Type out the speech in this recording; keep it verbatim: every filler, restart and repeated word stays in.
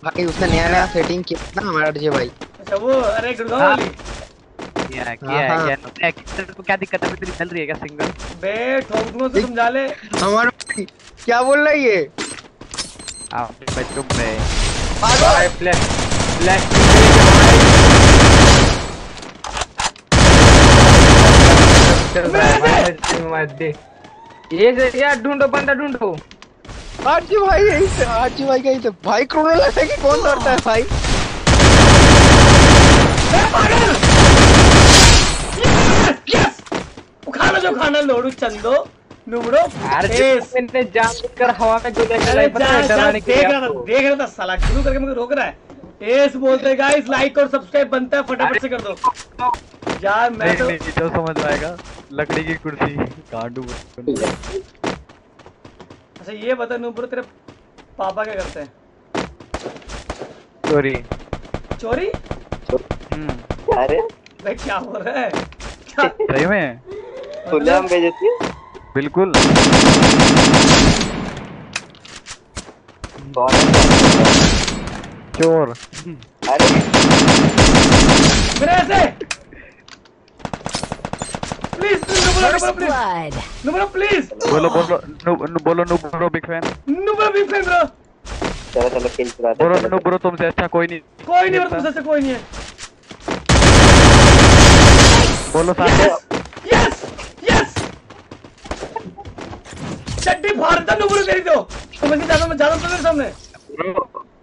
भाई उसने नया नया सेटिंग किया ना हमारा डीजे भाई। अच्छा वो, अरे गुड़गांव वाली किया है किया है किया है। तेरे को क्या दिक्कत है, तेरी चल रही है क्या सिंगल? बे ठोक दूंगा तो समझा ले। हमारा भाई क्या बोल रहा है ये? आप बच्चों पे भाई फ्लैश फ्लैश चल रहा है भाई, मत दे ये से यार, ढूंढो बंदा ढूंढो। आरजी भाई यही से, आरजी भाई कहीं से भाई क्रोनो लगा कि कौन डरता है भाई? यस खाना जो खाना लोडू चंदो नुबड़ो। मैंने जानबूझकर हवा में गोलियां चलाई, पता है डराने के लिए। देख रहा था देख रहा था साला शुरू करके मुझे रोक रहा है। एस बोलते गाइस लाइक और सब्सक्राइब बनता है, फटाफट से कर दो यार। मैं तो जो समझ में आएगा, लकड़ी की कुर्सी कांडू। अच्छा ये बता नुबड़ो, तेरे पापा क्या करते हैं? चोरी। चोरी? अरे भाई क्या हो रहा है? क्या सही में खुलेआम बेइज्जती है। बिल्कुल। चोर। अरे मेरे ऐसे प्लीज नुबड़ो प्लीज नुबड़ो प्लीज बोलो बोलो नु, बोलो नु ब्रो बिग फैन। नुबड़ो बिग फैन ब्रो। चलो चलो किल चुराते बोलो नु ब्रो तुमसे अच्छा कोई नहीं। कोई नहीं तुमसे अच्छा कोई नहीं है। बोलो साथ। यस यस चड्डी फाड़ता नुबड़ो तेरी तो। समझ के ज्यादा मैं ज्यादा तो मेरे सामने।